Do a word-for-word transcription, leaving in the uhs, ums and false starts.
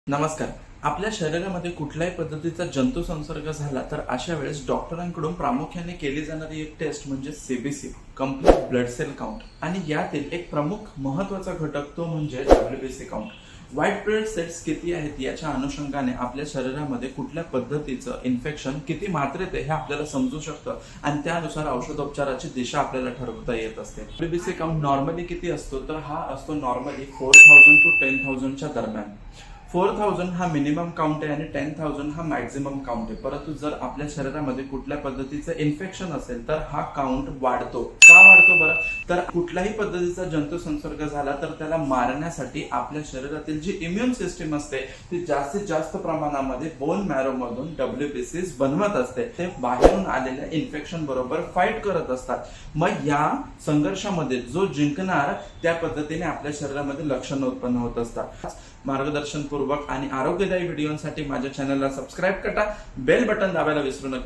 नमस्कार. आपल्या शरीरामध्ये कुठल्याही पद्धतीचा जंतू संसर्ग झाला तर अशा वेळेस डॉक्टरांकडून प्रामुख्याने केली जाणारी एक टेस्ट म्हणजे CBC, complete blood cell count. आणि यातील एक प्रमुख महत्त्वाचा घटक तो म्हणजे WBC count. White blood cells किती आहेत याच्या अनुषंगाने आपल्या शरीरामध्ये कुठल्या पद्धतीचं इन्फेक्शन किती मात्रेत आहे हे आपल्याला समजू शकतं आणि त्यानुसार औषधोपचाराची दिशा आपल्याला ठरवता येत असते. डब्ल्यूबीसी काउंट नॉर्मली किती असतो तर हा असतो normally four thousand to ten थाउजंडच्या दरम्यान. फोर थाउजंड हा मिनिमम काउंट आहे आणि टेन थाउजंड हा मॅक्झिमम काउंट आहे. परंतु जर आपल्या शरीरामध्ये कुठल्या पद्धतीचं इन्फेक्शन असेल तर हा काउंट वाढतो. का वाढतो बरं? तर कुठल्याही पद्धतीचा जंतू संसर्ग झाला तर त्याला मारण्यासाठी आपल्या शरीरातील जी इम्युन सिस्टीम असते ती जास्तीत जास्त प्रमाणामध्ये बोन मॅरो मधून डब्ल्यूबीसीज बनवत असते. ते बाहेरून आलेल्या इन्फेक्शन बरोबर फाईट करत असतात. मग या संघर्षामध्ये जो जिंकणार त्या पद्धतीने आपल्या शरीरामध्ये लक्षणं उत्पन्न होत असतात. मार्गदर्शनपूर्वक आणि आरोग्यदायी व्हिडिओसाठी माझ्या चॅनलला सबस्क्राईब करा, बेल बटन दाबायला विसरू नका.